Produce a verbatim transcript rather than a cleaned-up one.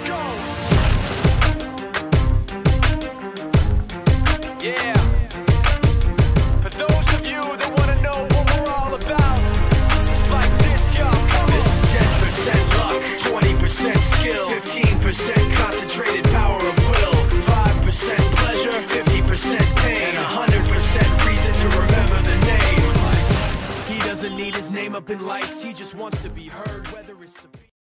go. Yeah. For those of you that want to know what we're all about, it's like this, y'all. This is ten percent luck, twenty percent skill, fifteen percent concentrated power of will, five percent pleasure, fifty percent pain, and one hundred percent reason to remember the name. He doesn't need his name up in lights, he just wants to be heard, whether it's the